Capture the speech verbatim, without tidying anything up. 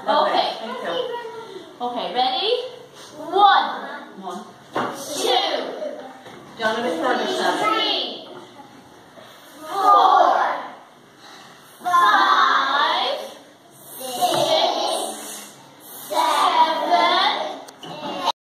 Lovely. Okay. Thank you. Okay, ready? One, One. two, Down a bit further, Sam.